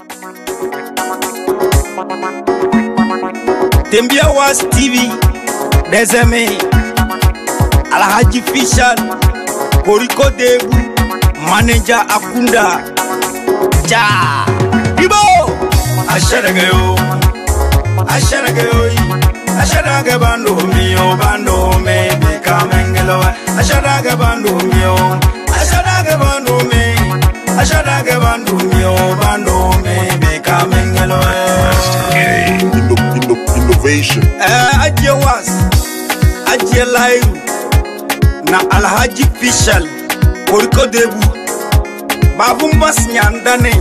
Tembia was TV, Deseme, Alhaji Fishal, Koriko Debu, Manager Akunda, Ja, Ibo, Asharagayo, Asharaga bando mio, bando me, Kamengelo, Asharaga bando mio, Asharaga bando me, Asharaga bando mio, bando me, Kamengelo. Innovation. Ajia was, Ajia Lairu, na Alhaji Fishal, Koriko Debu, Babumbas Nyandane,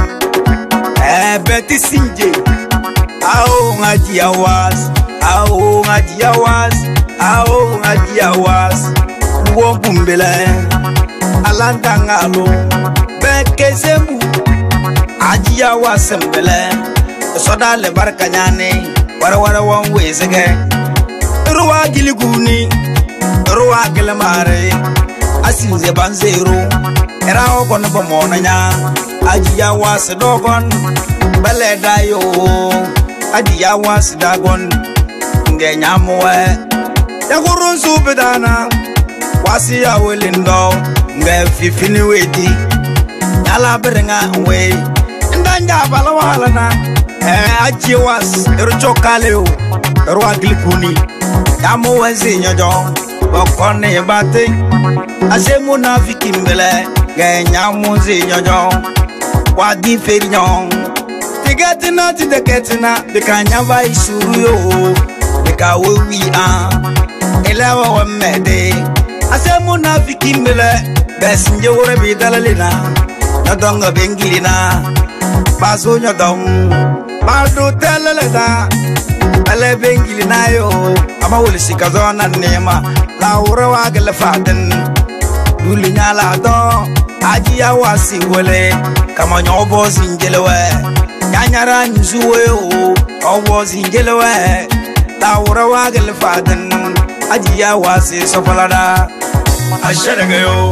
Betty Sinje, Ao Ajia was, Ao Ajia was, Ao Ajia was, Wobumbele, Alandangalo, Bekezemu, Ajia was Sembele, Soda le Barkanyane. Wara one ways again. Ruwa Giliguni, Ruwa Gilamare, Asinze Banzero, Era Ogon Bomonanya, Ajia was a dogon, Beledayo, Ajia was Dagon, Ngenyamwe, Yagurun Subedana, Wasia Willindo, Ngefi Finiweti, Yala Beringa away, and Danja Balawalana. Ajia was Rucho Kaleo, Ruaglikuni, Yamu was in your dog, Bokone Bate, Azemuna Vikimbele, Ganyamus in your dog, Wadi Ferignon, the Gatina to the Katina, the Kanyava Isurio, the Kawu we are, Elawa Mede, Azemuna Vikimbele, Bessenger Bidalina, Nadonga Bengilina, Bazo Yadong. Madu teleleda, ale bengili nayo, ama wuli sikazona nema, la urawa gele faden, duli nyala do, Ajia wasi wole, kama nyobo zinjelewe, nyanyara nzuwe owo zinjelewe, la urawa gele faden, Ajia wasi sofalada, Asharagayo,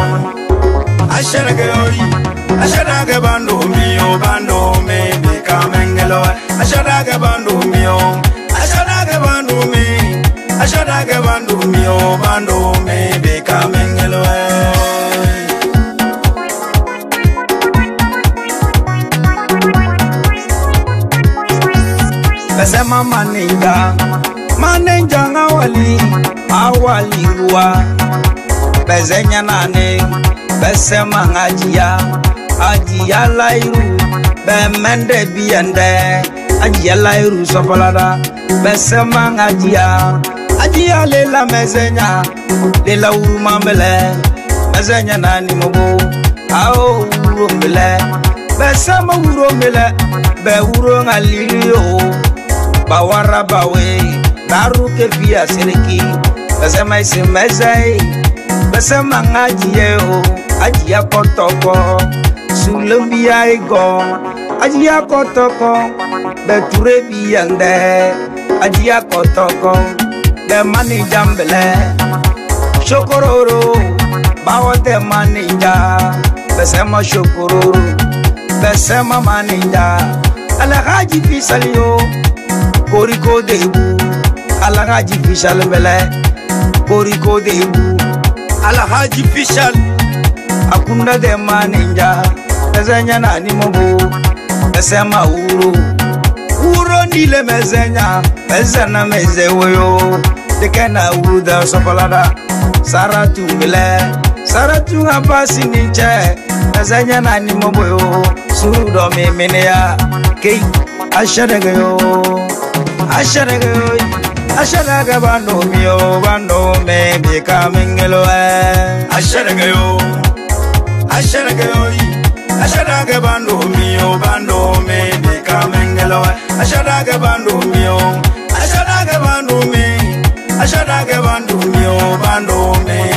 Asharaga bando mio, me, Kamengelo, Asharaga bando mio, Asharaga bando me, Asharaga bando mio, bando me, Kamengelo. Besema maninja awali ruwa, bezenya nane, besema Ajia Lairu, Bemende Biende, Ajia Lairu Sofalada, Besema Ajia Lela Mezenya, Lela Urumambele, Mezenya Nani Mobo, Ao Urumbele, Besema Urumbele, Be Urung Alilio, Bawara Bawe, Naruke Via Seriki, Besema Isimezei, Besema Ajia Kotoko. Sulumbia ego, Ajia Kotoko, Beture Biande, Ajia Kotoko, the money jambele, Shokororo, Bawa de Manija, Besema Shokororo, Besema Manija, Alhaji Fisalio, Koriko Debu, Alhaji Fisalmele, Koriko Debu, Alhaji Fisal, Akunda de Manija. Mezenya na ni mobo, mesema uro nile mezenya, mezena mezewoyo, dekena uru da sopalada, saratu mile, saratu hapasi ninche, mezenya na ni mobo yo, surudo miminea, kei, ashadagayo, ashadaga bando mio, bando me, bika mingelo ashadagayo, Asharaga bando mio, bando me, Kamengelo, Asharaga bando mio, Asharaga bando me, Asharaga bando mio, bando me.